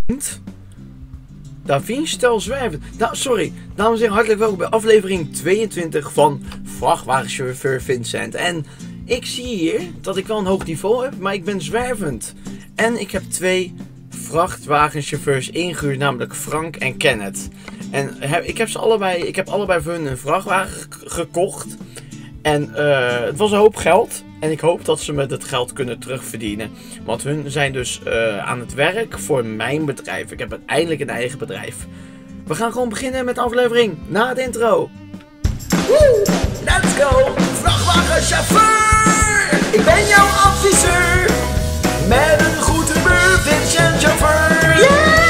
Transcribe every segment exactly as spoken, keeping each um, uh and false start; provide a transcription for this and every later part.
Da Vinci stel zwerven. Nou, sorry. Dames en heren, hartelijk welkom bij aflevering tweeëntwintig van Vrachtwagenchauffeur Vincent. En ik zie hier dat ik wel een hoog niveau heb, maar ik ben zwervend. En ik heb twee vrachtwagenchauffeurs ingehuurd, namelijk Frank en Kenneth. En heb, ik heb ze allebei, ik heb allebei voor hun een vrachtwagen gekocht. En uh, het was een hoop geld. En ik hoop dat ze met het geld kunnen terugverdienen. Want hun zijn dus uh, aan het werk voor mijn bedrijf. Ik heb uiteindelijk een eigen bedrijf. We gaan gewoon beginnen met de aflevering na de intro. Woe! Let's go! Vrachtwagenchauffeur! Ik ben jouw adviseur. Met een goed humeur, Vincent chauffeur.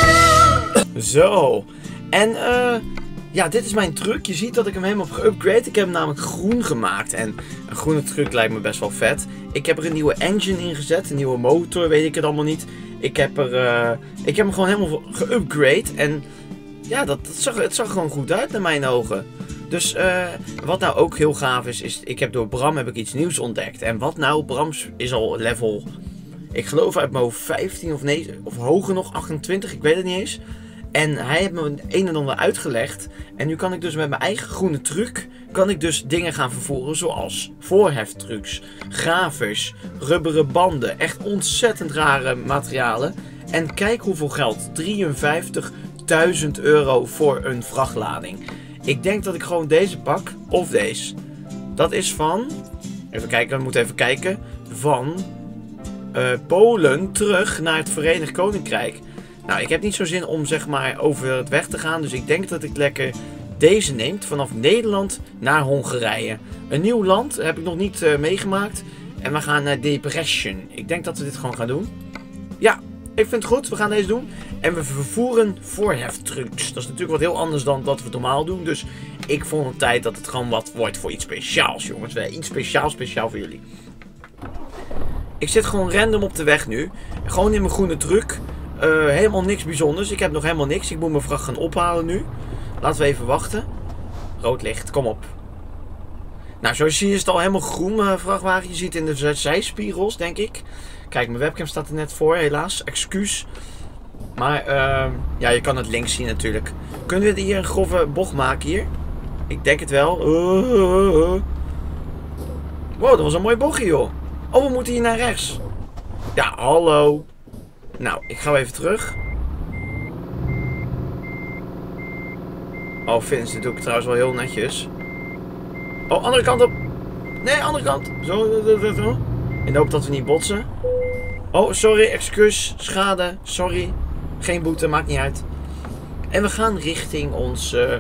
Yeah! Zo. En eh... Uh, ja, dit is mijn truck. Je ziet dat ik hem helemaal heb geüpgrade. Ik heb hem namelijk groen gemaakt. En een groene truck lijkt me best wel vet. Ik heb er een nieuwe engine in gezet. Een nieuwe motor, weet ik het allemaal niet. Ik heb, er, uh, ik heb hem gewoon helemaal geüpgrade. En ja, dat, dat zag, het zag gewoon goed uit naar mijn ogen. Dus uh, wat nou ook heel gaaf is, is ik heb door Bram heb ik iets nieuws ontdekt. En wat nou, Bram is al level, ik geloof uit mijn hoofd vijftien of, nee, of hoger nog, achtentwintig, ik weet het niet eens. En hij heeft me een, een en ander uitgelegd. En nu kan ik dus met mijn eigen groene truck, kan ik dus dingen gaan vervoeren zoals voorheftrucks, gravers, rubberen banden. Echt ontzettend rare materialen. En kijk hoeveel geld. drieënvijftigduizend euro voor een vrachtlading. Ik denk dat ik gewoon deze pak. Of deze. Dat is van, even kijken, we moeten even kijken. Van uh, Polen terug naar het Verenigd Koninkrijk. Nou, ik heb niet zo zin om zeg maar over het weg te gaan. Dus ik denk dat ik lekker deze neemt. Vanaf Nederland naar Hongarije. Een nieuw land heb ik nog niet uh, meegemaakt. En we gaan naar Depression. Ik denk dat we dit gewoon gaan doen. Ja, ik vind het goed. We gaan deze doen. En we vervoeren voorheftrucks. Dat is natuurlijk wat heel anders dan dat we normaal doen. Dus ik vond het tijd dat het gewoon wat wordt voor iets speciaals, jongens. Iets speciaals, speciaal voor jullie. Ik zit gewoon random op de weg nu. Gewoon in mijn groene truck. Uh, helemaal niks bijzonders. Ik heb nog helemaal niks. Ik moet mijn vracht gaan ophalen nu. Laten we even wachten. Rood licht, kom op. Nou, zoals je ziet is het al helemaal groen, mijn vrachtwagen. Je ziet in de zijspiegels, denk ik. Kijk, mijn webcam staat er net voor, helaas. Excuus. Maar, uh, ja, je kan het links zien natuurlijk. Kunnen we hier een grove bocht maken hier? Ik denk het wel. Uh, uh, uh. Wow, dat was een mooi bochtje, joh. Oh, we moeten hier naar rechts. Ja, hallo. Nou, ik ga even terug. Oh, Vince, dit doe ik trouwens wel heel netjes. Oh, andere kant op. Nee, andere kant. Zo, zo, zo. In de hoop dat we niet botsen. Oh, sorry, excuus, schade, sorry. Geen boete, maakt niet uit. En we gaan richting ons, uh,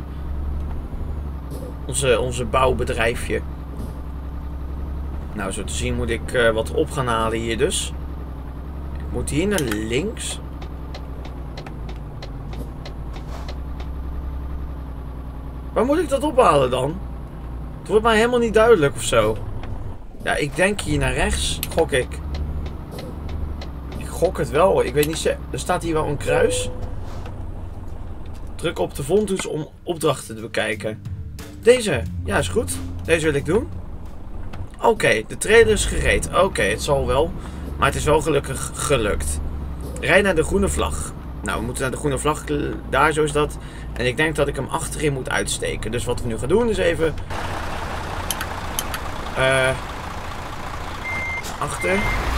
onze, onze bouwbedrijfje. Nou, zo te zien moet ik uh, wat op gaan halen hier dus. Moet hier naar links. Waar moet ik dat ophalen dan? Het wordt mij helemaal niet duidelijk of zo. Ja, ik denk hier naar rechts. Gok ik. Ik gok het wel. Ik weet niet. Er staat hier wel een kruis. Druk op de vondtoets om opdrachten te bekijken. Deze. Ja, is goed. Deze wil ik doen. Oké, okay, de trailer is gereed. Oké, okay, het zal wel. Maar het is wel gelukkig gelukt. Rijd naar de groene vlag. Nou, we moeten naar de groene vlag. Daar, zo is dat. En ik denk dat ik hem achterin moet uitsteken. Dus wat we nu gaan doen is even... Uh, achter.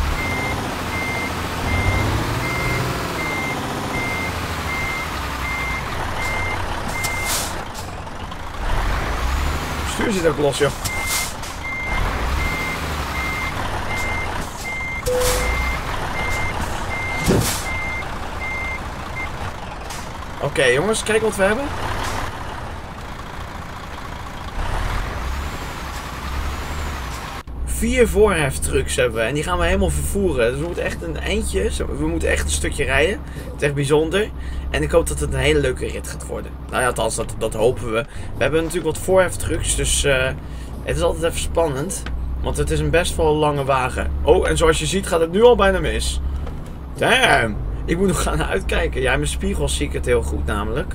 Stuur zit ook los, joh. Oké, okay, jongens, kijk wat we hebben. Vier voorheftrucks hebben we en die gaan we helemaal vervoeren. Dus we moeten echt een eindje, we moeten echt een stukje rijden. Het is echt bijzonder. En ik hoop dat het een hele leuke rit gaat worden. Nou ja, althans, dat, dat hopen we. We hebben natuurlijk wat voorheftrucks, dus uh, het is altijd even spannend. Want het is een best wel lange wagen. Oh, en zoals je ziet gaat het nu al bijna mis. Damn! Ik moet nog gaan uitkijken. Ja, in mijn spiegels zie ik het heel goed namelijk.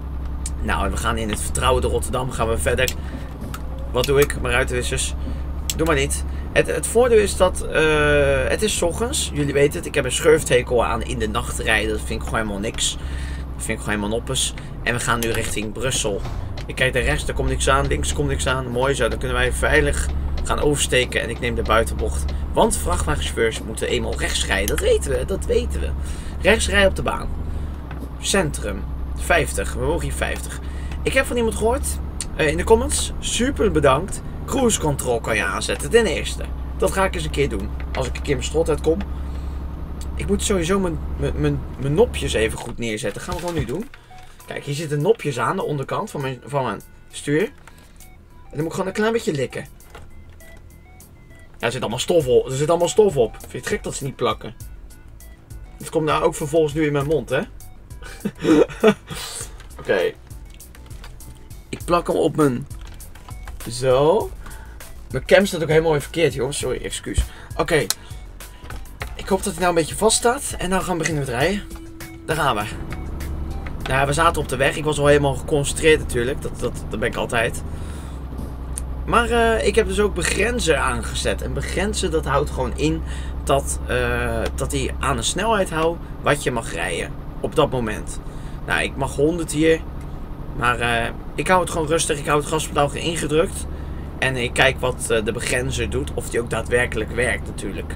Nou, en we gaan in het vertrouwde Rotterdam gaan we verder. Wat doe ik? Mijn ruitenwissers. doe maar niet. Het, het voordeel is dat, uh, het is 's ochtends, jullie weten het, ik heb een schurftekel aan in de nacht rijden, dat vind ik gewoon helemaal niks. Dat vind ik gewoon helemaal noppes. En we gaan nu richting Brussel. Ik kijk naar rechts, daar komt niks aan, links komt niks aan, mooi zo, dan kunnen wij veilig gaan oversteken en ik neem de buitenbocht. Want vrachtwagenchauffeurs moeten eenmaal rechts rijden, dat weten we, dat weten we. Rechts rijden op de baan. Centrum, vijftig, we mogen hier vijftig. Ik heb van iemand gehoord, uh, in de comments, super bedankt. Cruise control kan je aanzetten, ten eerste. Dat ga ik eens een keer doen. Als ik een keer mijn strot uitkom. Ik moet sowieso mijn, mijn, mijn, mijn nopjes even goed neerzetten. Dat gaan we gewoon nu doen. Kijk, hier zitten nopjes aan de onderkant van mijn, van mijn stuur. En dan moet ik gewoon een klein beetje likken. Ja, er zit allemaal stof op. Er zit allemaal stof op. Vind je het gek dat ze niet plakken? Het komt nou ook vervolgens nu in mijn mond, hè? Oké. Okay. Ik plak hem op mijn... Zo. Mijn cam staat ook helemaal verkeerd, jongens. Sorry, excuus. Oké. Okay. Ik hoop dat hij nou een beetje vast staat. En dan gaan we beginnen met rijden. Daar gaan we. Nou, we zaten op de weg. Ik was al helemaal geconcentreerd natuurlijk. Dat, dat, dat ben ik altijd. Maar uh, ik heb dus ook begrenzer aangezet. En begrenzen, dat houdt gewoon in dat, uh, dat hij aan de snelheid houdt wat je mag rijden. Op dat moment. Nou, ik mag honderd hier. Maar uh, ik hou het gewoon rustig. Ik hou het gaspedaal ingedrukt. En ik kijk wat uh, de begrenzer doet. Of die ook daadwerkelijk werkt natuurlijk.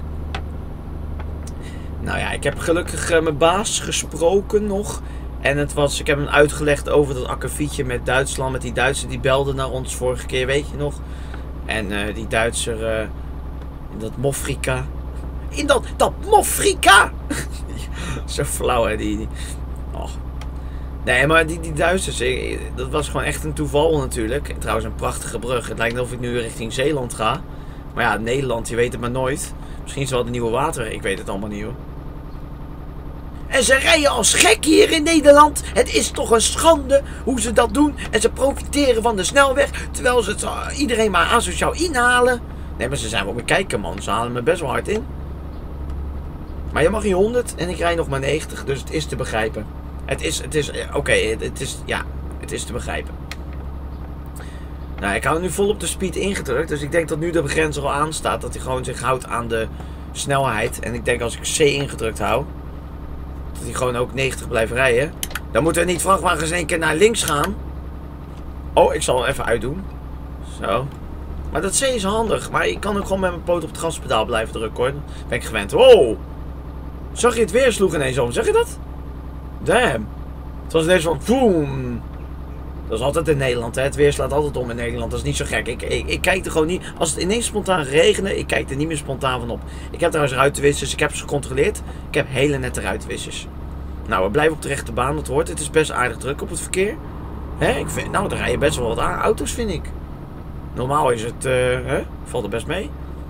Nou ja, ik heb gelukkig uh, mijn baas gesproken nog. En het was, ik heb hem uitgelegd over dat akkefietje met Duitsland. Met die Duitser die belde naar ons vorige keer, weet je nog. En uh, die Duitser, uh, in dat Mofrika. In dat, dat Mofrika! Zo flauw hè, die... die. Oh. Nee, maar die, die Duitsers, dat was gewoon echt een toeval natuurlijk. Trouwens een prachtige brug. Het lijkt alsof ik nu richting Zeeland ga. Maar ja, Nederland, je weet het maar nooit. Misschien is het wel de nieuwe water, ik weet het allemaal niet hoor. En ze rijden als gek hier in Nederland. Het is toch een schande hoe ze dat doen. En ze profiteren van de snelweg. Terwijl ze het, uh, iedereen maar asociaal inhalen. Nee, maar ze zijn wel weer kijken man. Ze halen me best wel hard in. Maar je mag hier honderd en ik rij nog maar negentig. Dus het is te begrijpen. Het is, het is, oké, okay, het, het is, ja, het is te begrijpen. Nou, ik hou nu vol op de speed ingedrukt. Dus ik denk dat nu de begrenzer al aanstaat. Dat hij gewoon zich houdt aan de snelheid. En ik denk als ik C ingedrukt hou. Dat hij gewoon ook negentig blijft rijden. Dan moeten niet vrachtwagens één keer naar links gaan. Oh, ik zal hem even uitdoen. Zo. Maar dat C is handig. Maar ik kan ook gewoon met mijn poot op het gaspedaal blijven drukken hoor. Ben ik gewend. Wow. Zag je het weer? Sloeg ineens om. Zeg je dat? Damn. Het was ineens van boom. Dat is altijd in Nederland. Hè? Het weer slaat altijd om in Nederland. Dat is niet zo gek. Ik, ik, ik kijk er gewoon niet. Als het ineens spontaan regende, ik kijk er niet meer spontaan van op. Ik heb trouwens ruitenwissers. Ik heb ze gecontroleerd. Ik heb hele nette ruitenwissers. Nou, we blijven op de rechte baan. Dat hoort. Het is best aardig druk op het verkeer. Hè? Ik vind, nou, er rijden best wel wat aan. Auto's, vind ik. Normaal is het... Uh, hè? Valt er best mee.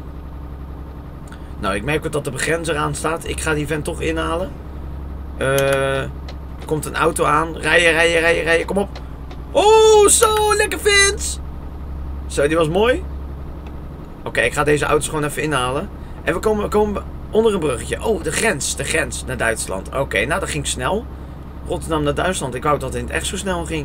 Nou, ik merk ook dat de begrenzer aan staat. Ik ga die vent toch inhalen. Uh, er komt een auto aan. Rijden, rijden, rijden, rijden. Kom op. Oh, zo, lekker Vince. Zo, die was mooi. Oké, okay, ik ga deze auto's gewoon even inhalen. En we komen, we komen onder een bruggetje. Oh, de grens, de grens naar Duitsland. Oké, okay, nou dat ging snel. Rotterdam naar Duitsland. Ik wou dat het in het echt zo snel ging.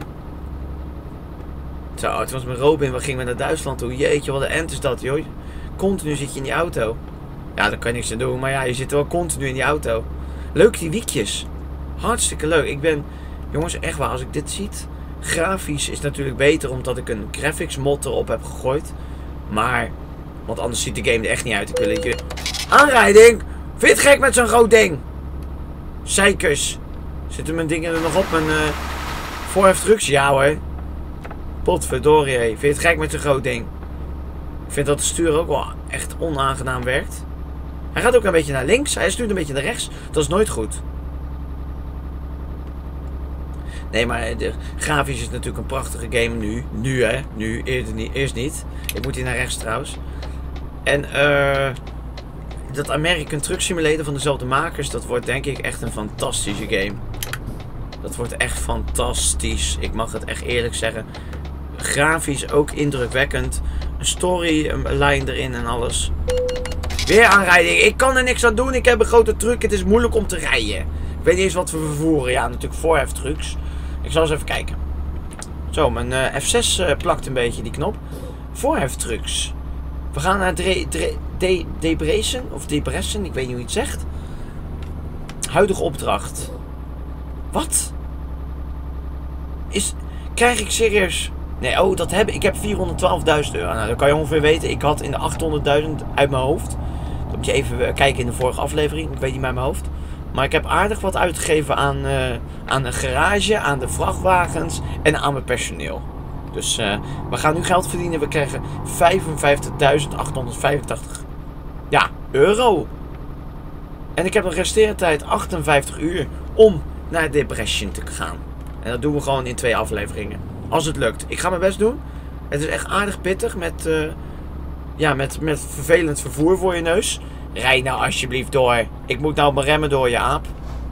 Zo, het was mijn Robin. We gingen naar Duitsland toe. Jeetje, wat een end is dat, joh. Continu zit je in die auto. Ja, daar kan je niks aan doen. Maar ja, je zit wel continu in die auto. Leuk die wiekjes. Hartstikke leuk. Ik ben, jongens, echt waar, als ik dit ziet... Grafisch is natuurlijk beter omdat ik een graphics mod erop heb gegooid. Maar, want anders ziet de game er echt niet uit. Ik wil je... Aanrijding! Vind je het gek met zo'n groot ding? Zeikers. Zitten mijn dingen er nog op? Mijn uh, voorheftrucks? Ja hoor. Potverdorie. Vind je het gek met zo'n groot ding? Ik vind dat het stuur ook wel echt onaangenaam werkt. Hij gaat ook een beetje naar links. Hij stuurt een beetje naar rechts. Dat is nooit goed. Nee, maar de, grafisch is natuurlijk een prachtige game nu. Nu hè. Nu. Eerst niet. Eerst niet. Ik moet hier naar rechts trouwens. En uh, dat American Truck Simulator van dezelfde makers. Dat wordt denk ik echt een fantastische game. Dat wordt echt fantastisch. Ik mag het echt eerlijk zeggen. Grafisch ook indrukwekkend. Een storyline erin en alles. Weer aanrijding. Ik kan er niks aan doen. Ik heb een grote truck. Het is moeilijk om te rijden. Ik weet niet eens wat we vervoeren. Ja, natuurlijk voorheftrucks. Ik zal eens even kijken. Zo, mijn uh, F zes uh, plakt een beetje die knop. Voorheftrucks. We gaan naar Dre, Dre, De, Debrecen, of Debrecen, ik weet niet hoe je het zegt. Huidige opdracht. Wat? Is, krijg ik serieus... Nee, oh, dat heb ik. Ik heb vierhonderdtwaalfduizend euro. Nou, dan kan je ongeveer weten. Ik had in de achthonderdduizend uit mijn hoofd. Dan moet je even kijken in de vorige aflevering. Ik weet niet bij mijn hoofd. Maar ik heb aardig wat uitgegeven aan, uh, aan een garage, aan de vrachtwagens en aan mijn personeel. Dus uh, we gaan nu geld verdienen. We krijgen vijfenvijftigduizend achthonderdvijfentachtig ja, euro. En ik heb nog resterende tijd achtenvijftig uur om naar Debrecen te gaan. En dat doen we gewoon in twee afleveringen. Als het lukt. Ik ga mijn best doen. Het is echt aardig pittig met, uh, ja, met, met vervelend vervoer voor je neus. Rij nou alsjeblieft door. Ik moet nou mijn remmen door, je aap.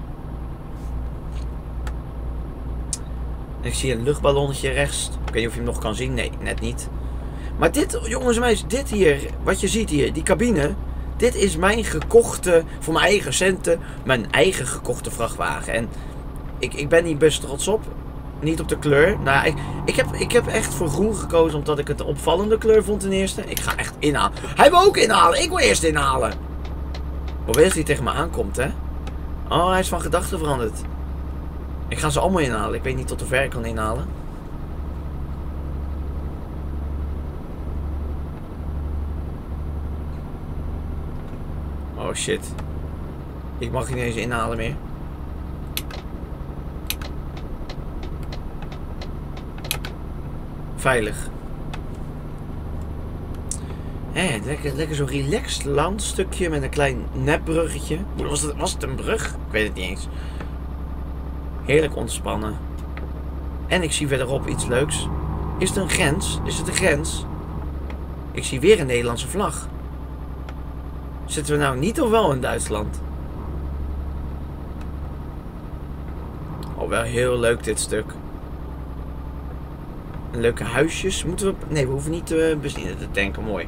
Ik zie een luchtballonnetje rechts. Ik weet niet of je hem nog kan zien. Nee, net niet. Maar dit, jongens en meisjes, dit hier, wat je ziet hier, die cabine. Dit is mijn gekochte, voor mijn eigen centen, mijn eigen gekochte vrachtwagen. En ik, ik ben hier best trots op. Niet op de kleur. Nou, ik, ik, heb, ik heb echt voor groen gekozen omdat ik het een opvallende kleur vond ten eerste. Ik ga echt inhalen. Hij wil ook inhalen. Ik wil eerst inhalen. Hoe weet hij tegen me aankomt, hè? Oh, hij is van gedachten veranderd. Ik ga ze allemaal inhalen. Ik weet niet tot hoever ik kan inhalen. Oh shit. Ik mag niet eens inhalen meer. Veilig. Hé, lekker, lekker zo'n relaxed landstukje met een klein nepbruggetje. Was het, was het een brug? Ik weet het niet eens. Heerlijk ontspannen. En ik zie verderop iets leuks. Is het een grens? Is het een grens? Ik zie weer een Nederlandse vlag. Zitten we nou niet of wel in Duitsland? Oh, wel heel leuk dit stuk. Leuke huisjes. Moeten we... Nee, we hoeven niet uh, benzine te tanken. Mooi.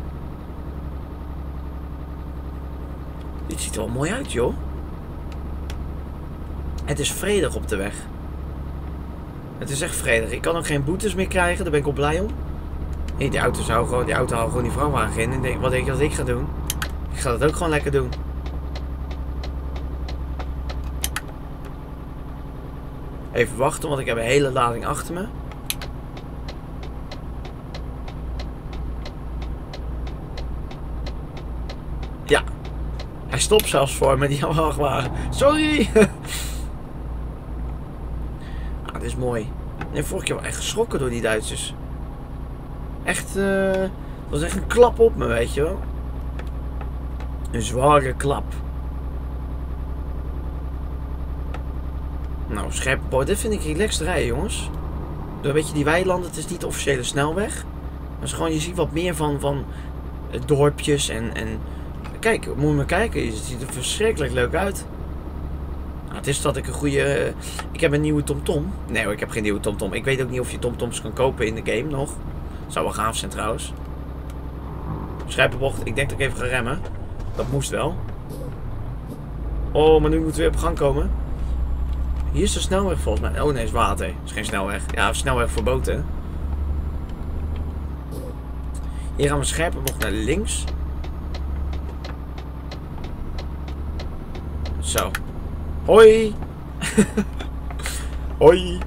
Dit ziet er wel mooi uit, joh. Het is vredig op de weg. Het is echt vredig. Ik kan ook geen boetes meer krijgen. Daar ben ik wel blij om. Nee, die auto zou gewoon... Die auto haalt gewoon die vrachtwagen in. En denk, wat denk je dat ik ga doen? Ik ga dat ook gewoon lekker doen. Even wachten, want ik heb een hele lading achter me. Ja. Hij stopt zelfs voor me, die vrachtwagen. Sorry! Ah, dit is mooi. Nee, vorige keer wel echt geschrokken door die Duitsers. Echt, uh, dat was echt een klap op me, weet je wel. Een zware klap. Nou, scherpe boord. Dit vind ik relaxed rijden, jongens. Door een beetje die weilanden. Het is niet de officiële snelweg. Maar het is gewoon, je ziet wat meer van, van dorpjes en, en... Kijk, moet je maar kijken. Het ziet er verschrikkelijk leuk uit. Nou, het is dat ik een goede... Ik heb een nieuwe TomTom. Nee hoor, ik heb geen nieuwe TomTom. Ik weet ook niet of je TomToms kan kopen in de game nog. Zou wel gaaf zijn trouwens. Scherpe bocht. Ik denk dat ik even ga remmen. Dat moest wel. Oh, maar nu moeten we weer op gang komen. Hier is de snelweg volgens mij. Oh nee, is water. Het is geen snelweg. Ja, snelweg voor boten. Hier gaan we scherpe bocht naar links. Zo. Hoi. Hoi.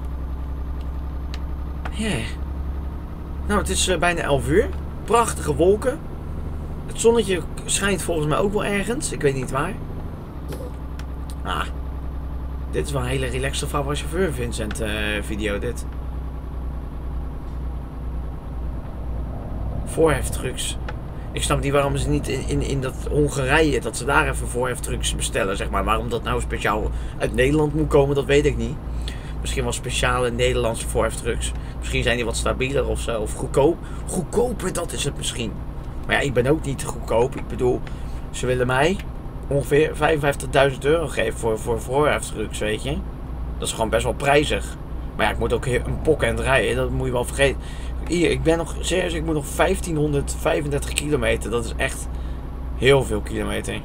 Yeah. Nou, het is uh, bijna elf uur. Prachtige wolken. Het zonnetje schijnt volgens mij ook wel ergens. Ik weet niet waar. Ah. Dit is wel een hele relaxte vrouw van chauffeur Vincent uh, video dit. Voorheftrucks. Ik snap niet waarom ze niet in, in, in dat Hongarije, dat ze daar even voorheftrucks bestellen, zeg maar. Waarom dat nou speciaal uit Nederland moet komen, dat weet ik niet. Misschien wel speciale Nederlandse voorheftrucks. Misschien zijn die wat stabieler of zo. Of goedkoop. Goedkoper, dat is het misschien. Maar ja, ik ben ook niet goedkoop. Ik bedoel, ze willen mij ongeveer vijfenvijftigduizend euro geven voor, voor voorheftrucks, weet je. Dat is gewoon best wel prijzig. Maar ja, ik moet ook een pokhand rijden. Dat moet je wel vergeten. Hier, ik ben nog, serieus, ik moet nog vijftienhonderdvijfendertig kilometer. Dat is echt heel veel kilometer.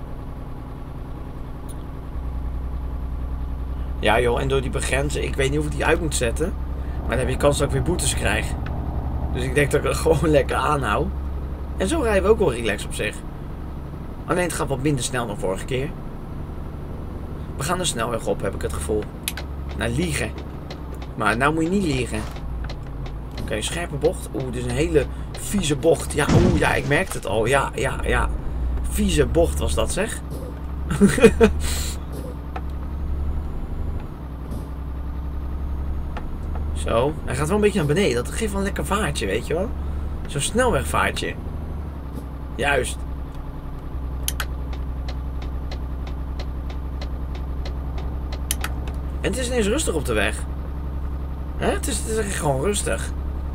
Ja joh, en door die begrenzen, ik weet niet of ik die uit moet zetten. Maar dan heb je kans dat ik weer boetes krijg. Dus ik denk dat ik het gewoon lekker aanhoud. En zo rijden we ook wel relaxed op zich. Alleen het gaat wat minder snel dan vorige keer. We gaan de snelweg op, heb ik het gevoel. Nou, liegen. Maar nou moet je niet liegen. Oké, okay, scherpe bocht. Oeh, dit is een hele vieze bocht. Ja, oeh, ja, ik merkte het al. Ja, ja, ja. Vieze bocht was dat, zeg. Zo. Hij gaat wel een beetje naar beneden. Dat geeft wel een lekker vaartje, weet je wel. Zo'n snelwegvaartje. Juist. En het is ineens rustig op de weg. Hè? Het is, het is echt gewoon rustig.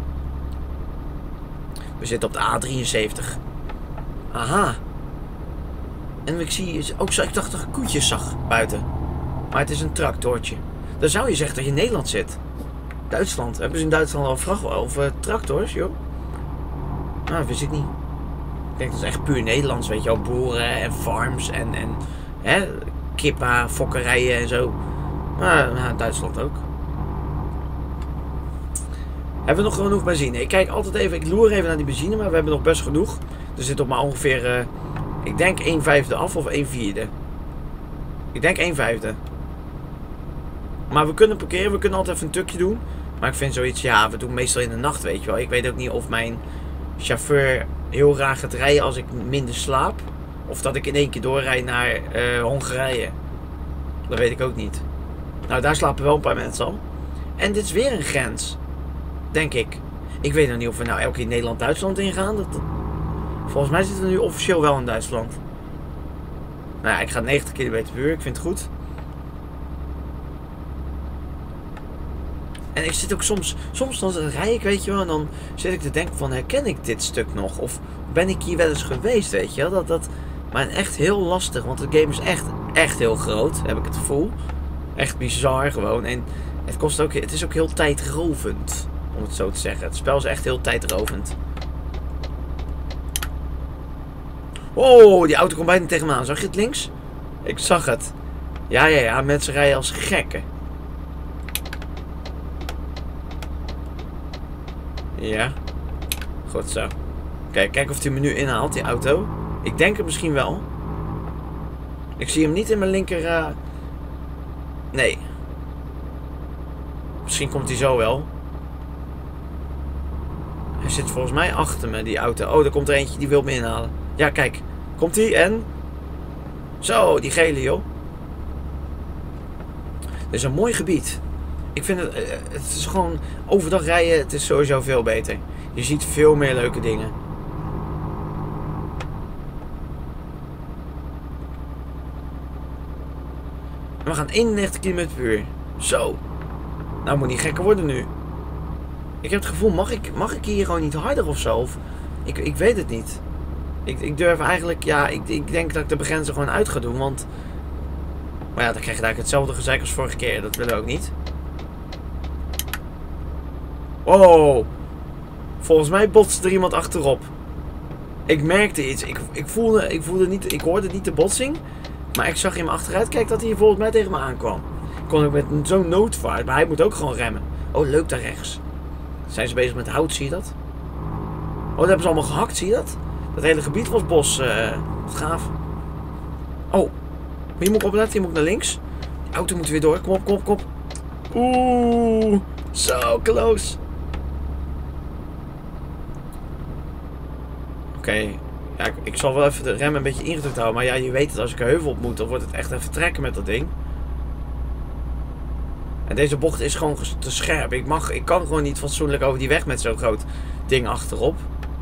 We zitten op de A drieënzeventig. Aha. En ik zie ook zo, ik dacht dat ik koetjes zag buiten. Maar het is een tractortje. Dan zou je zeggen dat je in Nederland zit. Duitsland. Hebben ze in Duitsland al vrachtwagens of uh, tractors, joh? Nou, dat wist ik niet. Ik denk dat is echt puur Nederlands, weet je wel. Boeren en farms en, en hè, kippen, fokkerijen en zo. Maar nou, Duitsland ook. Hebben we nog genoeg benzine? Ik kijk altijd even, ik loer even naar die benzine, maar we hebben nog best genoeg. Er zit op maar ongeveer, uh, ik denk een vijfde af of een vierde. Ik denk een vijfde. Maar we kunnen parkeren, we kunnen altijd even een tukje doen. Maar ik vind zoiets, ja, we doen meestal in de nacht, weet je wel. Ik weet ook niet of mijn chauffeur heel raar gaat rijden als ik minder slaap. Of dat ik in één keer doorrijd naar uh, Hongarije. Dat weet ik ook niet. Nou, daar slapen wel een paar mensen al. En dit is weer een grens. Denk ik. Ik weet nog niet of we nou elke keer Nederland-Duitsland ingaan. Dat, dat... Volgens mij zitten we nu officieel wel in Duitsland. Nou ja, ik ga negentig kilometer per uur. Ik vind het goed. En ik zit ook soms... Soms dan rij ik, weet je wel. En dan zit ik te denken van... Herken ik dit stuk nog? Of ben ik hier wel eens geweest, weet je wel? Dat, dat... Maar echt heel lastig. Want het game is echt, echt heel groot. Heb ik het gevoel. Echt bizar gewoon. En het kost ook... Het is ook heel tijdrovend. Om het zo te zeggen. Het spel is echt heel tijdrovend. Oh, die auto komt bijna tegen me aan. Zag je het links? Ik zag het. Ja, ja, ja. Mensen rijden als gekken. Ja. Goed zo. Kijk, kijk of hij me nu inhaalt, die auto. Ik denk het misschien wel. Ik zie hem niet in mijn linker... Uh... Nee. Misschien komt hij zo wel. Hij zit volgens mij achter me, die auto. Oh, er komt er eentje die wil me inhalen. Ja, kijk. Komt hij en... Zo, die gele, joh. Dit is een mooi gebied. Ik vind het... Het is gewoon... Overdag rijden, het is sowieso veel beter. Je ziet veel meer leuke dingen. En we gaan eenennegentig kilometer per uur. Zo. Nou, moet niet gekker worden nu. Ik heb het gevoel, mag ik, mag ik hier gewoon niet harder of zo? Of, ik, ik weet het niet. Ik, ik durf eigenlijk, ja, ik, ik denk dat ik de begrenzer gewoon uit ga doen, want... Maar ja, dan krijg je eigenlijk hetzelfde gezeik als vorige keer. Dat willen we ook niet. Wow. Volgens mij botste er iemand achterop. Ik merkte iets. Ik, ik, voelde, ik, voelde niet, ik hoorde niet de botsing. Maar ik zag in mijn achteruit, kijk, dat hij volgens mij tegen me aankwam. Ik kon ook met zo'n noodvaart, maar hij moet ook gewoon remmen. Oh, leuk daar rechts. Zijn ze bezig met hout, zie je dat? Oh, dat hebben ze allemaal gehakt, zie je dat? Dat hele gebied was bos. Uh, wat gaaf. Oh. Hier moet ik opletten, hier moet ik naar links. Die auto moet weer door. Kom op, kom op, kom op. Oeh. Zo close. Oké. Okay. Ja, ik, ik zal wel even de rem een beetje ingedrukt houden. Maar ja, je weet het, als ik een heuvel op moet, dan wordt het echt even trekken met dat ding. En deze bocht is gewoon te scherp. Ik, mag, ik kan gewoon niet fatsoenlijk over die weg met zo'n groot ding achterop.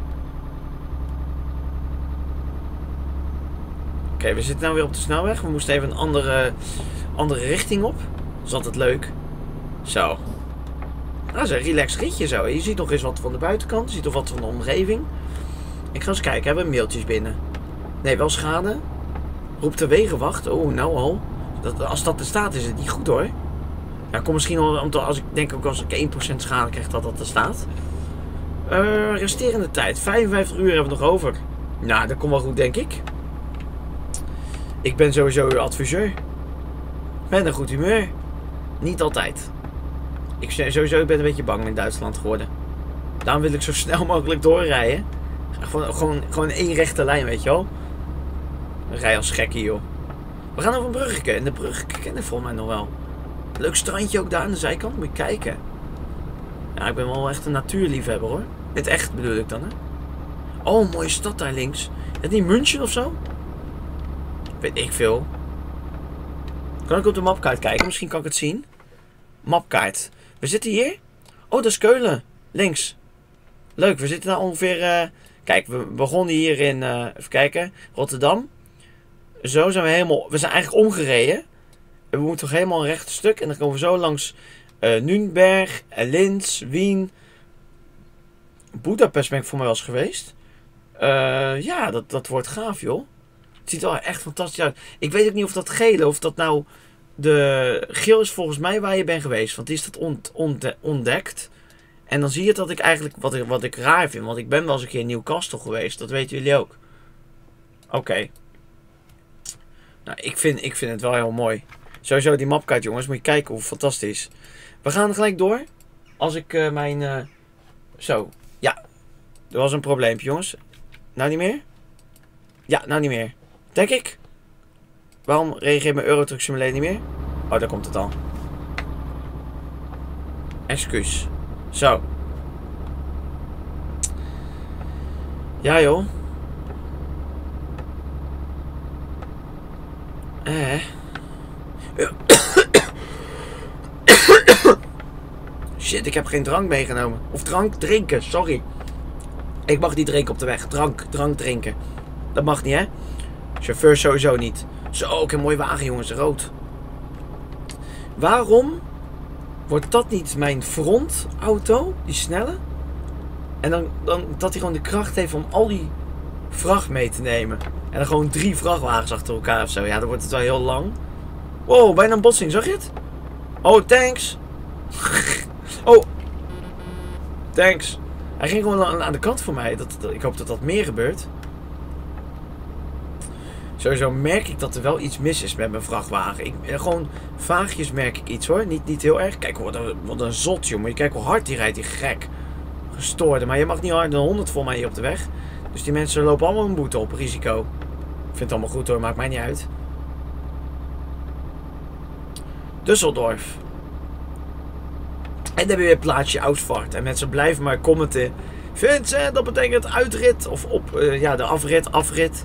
Oké, okay, we zitten nu weer op de snelweg. We moesten even een andere, andere richting op. Dat is altijd leuk. Zo. Dat is een relaxed ritje zo. Je ziet nog eens wat van de buitenkant. Je ziet nog wat van de omgeving. Ik ga eens kijken. Hebben we mailtjes binnen? Nee, wel schade. Roep de wegenwacht. Oh, nou al. Dat, als dat er staat is het niet goed hoor. Ja, kom misschien wel, als ik denk ook als ik één procent schade krijg dat dat er staat. Uh, resterende tijd. vijfenvijftig uur hebben we nog over. Nou, dat komt wel goed denk ik. Ik ben sowieso uw adviseur. Met een goed humeur. Niet altijd. Ik sowieso ben een beetje bang in Duitsland geworden. Daarom wil ik zo snel mogelijk doorrijden. Gewoon, gewoon, gewoon één rechte lijn, weet je wel. Rij als gekkie, joh. We gaan over een bruggetje. En de brug ken ik volgens mij nog wel. Leuk strandje ook daar aan de zijkant. Moet je kijken. Ja, ik ben wel echt een natuurliefhebber, hoor. Het echt bedoel ik dan, hè. Oh, een mooie stad daar links. Is het niet München of zo? Weet ik veel. Kan ik op de mapkaart kijken? Misschien kan ik het zien. Mapkaart. We zitten hier. Oh, dat is Keulen. Links. Leuk, we zitten daar ongeveer... Uh... Kijk, we begonnen hier in... Uh... Even kijken. Rotterdam. Zo zijn we helemaal... We zijn eigenlijk omgereden. En we moeten toch helemaal een recht stuk. En dan komen we zo langs... Uh, Nürnberg, Linz, Wien. Budapest ben ik voor mij wel eens geweest. Uh, ja, dat, dat wordt gaaf, joh. Het ziet er echt fantastisch uit. Ik weet ook niet of dat gele, of dat nou... De geel is volgens mij waar je bent geweest. Want die is dat ont, ont, ontdekt. En dan zie je dat ik eigenlijk... Wat ik, wat ik raar vind. Want ik ben wel eens een keer in Newcastle geweest. Dat weten jullie ook. Oké. Okay. Nou, ik vind, ik vind het wel heel mooi. Sowieso die mapkaart, jongens. Moet je kijken hoe fantastisch. We gaan gelijk door. Als ik uh, mijn... Uh... Zo. Ja. Er was een probleempje, jongens. Nou niet meer? Ja, nou niet meer. Denk ik. Waarom reageert mijn Euro Truck Simulator niet meer? Oh, daar komt het al. Excuus. Zo. Ja, joh. Eh. Shit, ik heb geen drank meegenomen. Of drank drinken, sorry. Ik mag niet drinken op de weg. Drank, drank drinken. Dat mag niet, hè? Chauffeur sowieso niet. Zo, ook een mooi wagen, jongens. Rood. Waarom wordt dat niet mijn frontauto? Die snelle? En dan, dan dat hij gewoon de kracht heeft om al die vracht mee te nemen. En dan gewoon drie vrachtwagens achter elkaar of zo. Ja, dan wordt het wel heel lang. Wow, bijna een botsing. Zag je het? Oh, thanks. Oh. Thanks. Hij ging gewoon aan, aan de kant voor mij. Dat, dat, ik hoop dat dat meer gebeurt. Sowieso merk ik dat er wel iets mis is met mijn vrachtwagen. Ik, gewoon vaagjes merk ik iets, hoor. Niet, niet heel erg. Kijk, wat een, wat een zot, jongen. Je kijkt hoe hard die rijdt, die gek. Gestoorde. Maar je mag niet harder dan honderd voor mij hier op de weg. Dus die mensen lopen allemaal een boete op. Risico. Ik vind het allemaal goed, hoor. Maakt mij niet uit. Düsseldorf. En dan heb je weer het plaatsje Ausfahrt. En mensen blijven maar commenten. Vincent, dat betekent uitrit. Of op, uh, ja, de afrit, afrit.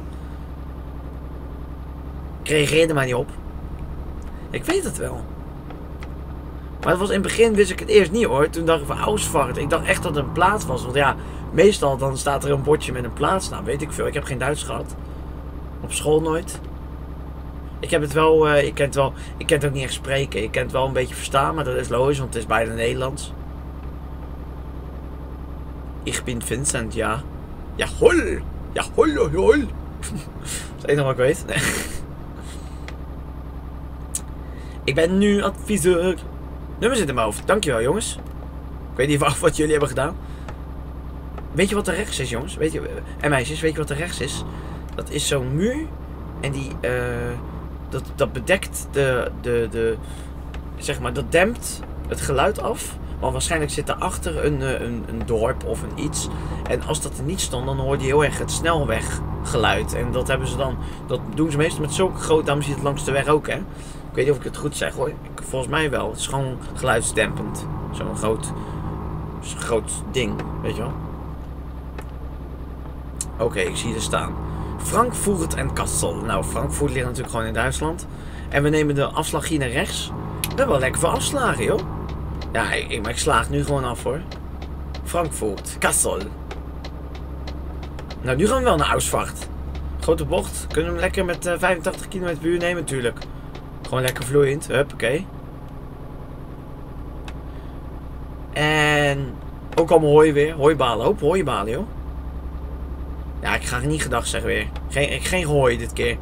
Ik reageerde maar niet op. Ik weet het wel. Maar het was in het begin wist ik het eerst niet, hoor. Toen dacht ik van Ausfahrt. Ik dacht echt dat het een plaats was. Want ja, meestal dan staat er een bordje met een plaatsnaam. Weet ik veel. Ik heb geen Duits gehad. Op school nooit. Ik heb het wel, uh, ik ken het wel, ik ken het ook niet echt spreken. Ik ken het wel een beetje verstaan, maar dat is logisch, want het is bijna Nederlands. Ik ben Vincent, ja. Ja, hol. Ja, hol, hol, hol. Dat is het enige wat ik weet. Nee. Ik ben nu adviseur. Nummer zit in mijn hoofd. Dankjewel, jongens. Ik weet niet wat jullie hebben gedaan. Weet je wat er rechts is, jongens? Weet je, en meisjes, weet je wat er rechts is? Dat is zo'n muur. En die, uh, dat, dat bedekt de, de, de, zeg maar, dat dempt het geluid af. Want waarschijnlijk zit daarachter een, een, een dorp of een iets. En als dat er niet stond, dan hoorde je heel erg het snelweggeluid. En dat hebben ze dan, dat doen ze meestal met zulke groot, daarom zie je het langs de weg ook, hè. Ik weet niet of ik het goed zeg, hoor. Ik, volgens mij wel. Het is gewoon geluidsdempend. Zo'n groot, zo'n groot ding, weet je wel. Oké, okay, ik zie er staan. Frankfurt en Kassel. Nou, Frankfurt ligt natuurlijk gewoon in Duitsland. En we nemen de afslag hier naar rechts. We hebben wel lekker veel afslagen, joh. Ja, ik, maar ik slaag nu gewoon af, hoor. Frankfurt, Kassel. Nou, nu gaan we wel naar Ausfahrt. Grote bocht. Kunnen we hem lekker met uh, vijfentachtig kilometer per uur nemen, natuurlijk. Gewoon lekker vloeiend. Hup, oké. Okay. En ook allemaal hooi weer. Hooibalen. Hoop hooibalen, joh. Ja, ik ga niet gedag zeggen weer. Geen, geen gehooi dit keer.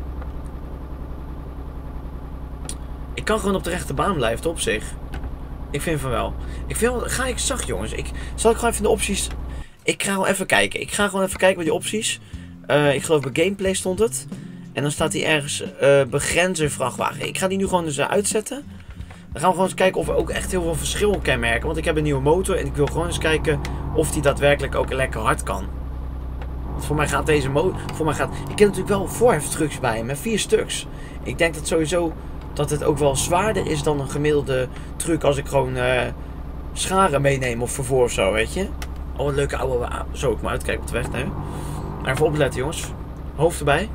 Ik kan gewoon op de rechte baan blijven, op zich. Ik vind van wel. Ik vind wel, ga ik zacht, jongens. Ik, zal ik gewoon even de opties... Ik ga wel even kijken. Ik ga gewoon even kijken bij die opties. Uh, ik geloof bij gameplay stond het. En dan staat hij ergens uh, begrenzen vrachtwagen. Ik ga die nu gewoon dus uitzetten. Dan gaan we gewoon eens kijken of we ook echt heel veel verschil kenmerken. Want ik heb een nieuwe motor en ik wil gewoon eens kijken of die daadwerkelijk ook lekker hard kan. Want voor mij gaat deze motor... Voor mij gaat... Ik heb natuurlijk wel voorheftrucks bij me. Vier stuks. Ik denk dat sowieso... Dat het ook wel zwaarder is dan een gemiddelde truck als ik gewoon uh, scharen meeneem of vervoer of zo, weet je. Oh, een leuke oude... Zo, ik moet uitkijken op de weg nu. Maar even opletten, jongens. Hoofd erbij.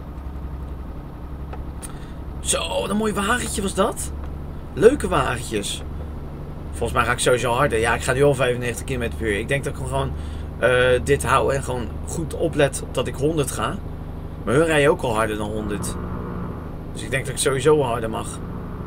Zo, wat een mooi wagentje was dat. Leuke wagentjes. Volgens mij ga ik sowieso harder. Ja, ik ga nu al vijfennegentig kilometer per uur. Ik denk dat ik gewoon uh, dit hou en gewoon goed oplet dat ik honderd ga. Maar hun rijden ook al harder dan honderd. Dus ik denk dat ik sowieso wel harder mag.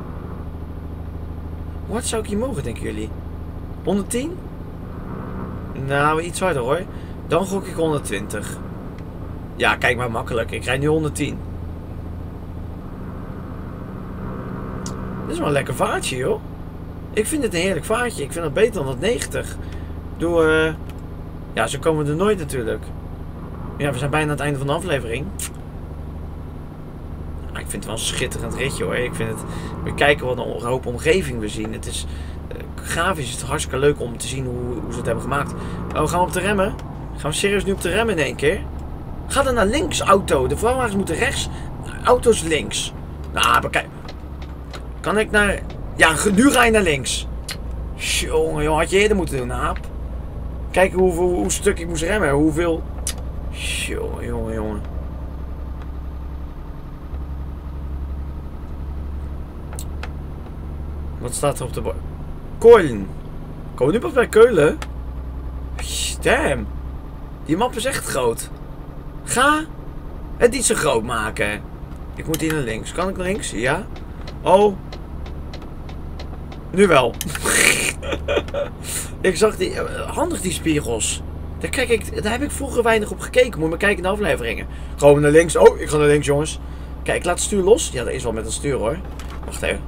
Wat zou ik hier mogen, denken jullie? honderdtien? Nou, iets harder hoor. Dan gok ik honderdtwintig. Ja, kijk maar makkelijk. Ik rijd nu honderdtien. Dit is wel een lekker vaartje, joh. Ik vind het een heerlijk vaartje. Ik vind het beter dan dat negentig. Doe, uh... ja, zo komen we er nooit natuurlijk. Ja, we zijn bijna aan het einde van de aflevering. Maar ik vind het wel een schitterend ritje, hoor. Ik vind het... We kijken wat een hoop omgeving we zien. Het is... Uh, grafisch is het hartstikke leuk om te zien hoe, hoe ze het hebben gemaakt. Oh, gaan we op de remmen? Gaan we serieus nu op de remmen in één keer? Ga dan naar links, auto. De vrachtwagens moeten rechts. Auto's links. Nou, bekijk. Kan ik naar... Ja, nu ga je naar links. Jongen, joh, had je eerder moeten doen, Aap. Kijk hoeveel hoe stuk ik moest remmen. Hoeveel... Jongen, jongen, jongen. Wat staat er op de bord? Keulen. Komen we nu pas bij Keulen? Damn. Die map is echt groot. Ga het niet zo groot maken. Ik moet hier naar links. Kan ik naar links? Ja. Oh. Nu wel. Ik zag die... Handig die spiegels. Daar, kijk ik, daar heb ik vroeger weinig op gekeken. Moet je maar kijken in de afleveringen. Gewoon naar links. Oh, ik ga naar links, jongens. Kijk, ik laat het stuur los. Ja, dat is wel met het stuur, hoor. Wacht even.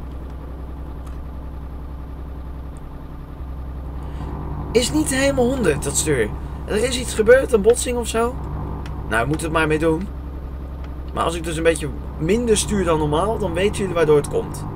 Is niet helemaal honderd, dat stuur. Er is iets gebeurd, een botsing of zo. Nou, we moeten het maar mee doen. Maar als ik dus een beetje minder stuur dan normaal, dan weten jullie waardoor het komt.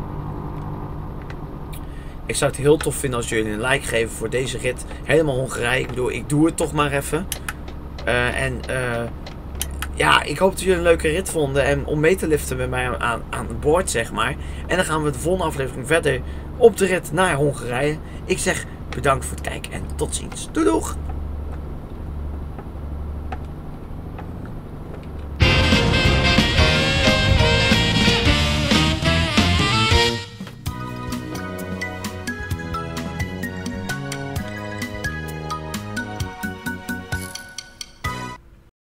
Ik zou het heel tof vinden als jullie een like geven voor deze rit. Helemaal Hongarije. Ik bedoel, ik doe het toch maar even. Uh, en uh, ja, ik hoop dat jullie een leuke rit vonden. En om mee te liften met mij aan, aan het boord, zeg maar. En dan gaan we de volgende aflevering verder op de rit naar Hongarije. Ik zeg bedankt voor het kijken en tot ziens. Doei doeg!